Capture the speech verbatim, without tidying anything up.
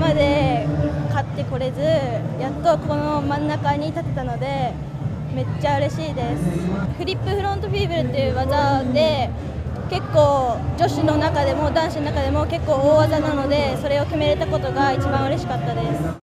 まで勝ってこれず、やっとこの真ん中に立てたのでめっちゃ嬉しいです。フリップフロントフィーブルっていう技で結構女子の中でも男子の中でも結構大技なので、それを決めれたことが一番嬉しかったです。